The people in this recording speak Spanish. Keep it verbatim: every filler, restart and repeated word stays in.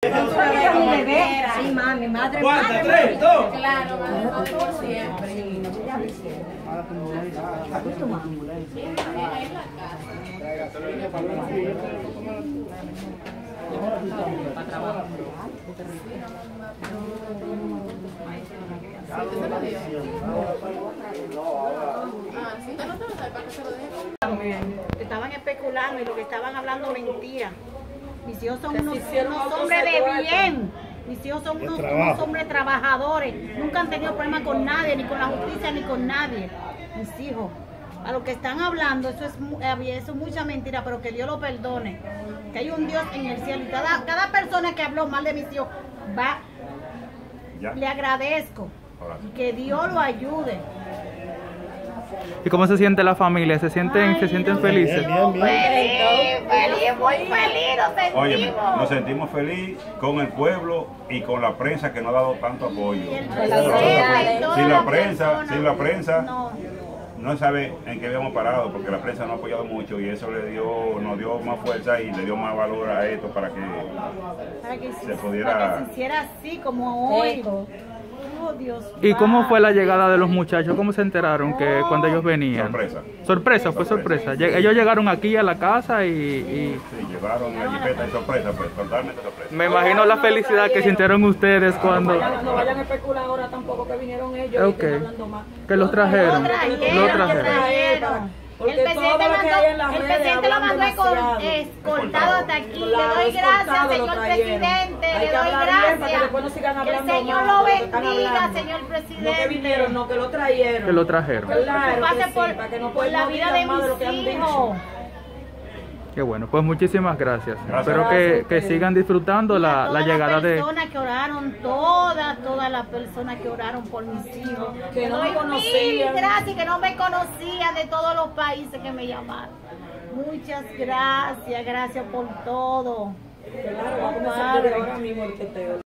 Mi bebé. Sí, mami, madre. ¿Cuántas? ¿Tres? ¿Dos? Claro, madre, por siempre. Estaban especulando y lo que estaban hablando mentira. Mis hijos son unos, unos hombres de bien. Mis hijos son unos, unos hombres trabajadores. Nunca han tenido problemas con nadie, ni con la justicia, ni con nadie. Mis hijos. A lo que están hablando, eso es, eso es mucha mentira, pero que Dios lo perdone. Que hay un Dios en el cielo. Y cada, cada persona que habló mal de mis hijos, va, ¿Ya? le agradezco. Y que Dios lo ayude. ¿Y cómo se siente la familia? ¿Se sienten, Ay, se sienten no, felices? Bien, bien, bien. Feliz, feliz, muy feliz, nos sentimos. Oye, nos sentimos felices con el pueblo y con la prensa que nos ha dado tanto apoyo. Sin la prensa, sin la prensa, no. no sabe en qué habíamos parado, porque la prensa nos ha apoyado mucho y eso le dio, nos dio más fuerza y le dio más valor a esto para que, para que se pudiera... Para que se hiciera así como hoy. Oh, Dios, ¿Y cómo fue la llegada de los muchachos? ¿Cómo se enteraron que cuando ellos venían? Sorpresa. Sorpresa, fue sorpresa. Ellos llegaron aquí a la casa y... y... Sí, llevaron la jipeta y sorpresa, pues totalmente sorpresa. Me imagino la felicidad que sintieron ustedes cuando... No vayan, no vayan a especular ahora tampoco que vinieron ellos y okay. que hablando más. Que los trajeron. Lo trajeron. Lo trajeron. El presidente, mandó, el presidente lo mandó escoltado hasta aquí. Le doy gracias, señor presidente. Le doy gracias. Que el Señor lo bendiga, señor presidente. No que vinieron, no que lo trajeron. Que lo trajeron. Claro, pase sí, por, para que no por la vida de mis hijos. Qué bueno, pues muchísimas gracias. gracias. Espero que, que sigan disfrutando la, la llegada de... Todas las personas que oraron, todas, todas las personas que oraron por mis hijos. Que no me conocían. Mil gracias, que no me conocían de todos los países que me llamaron. Muchas gracias, gracias por todo. Claro, va a comenzar ahora mismo el teteo.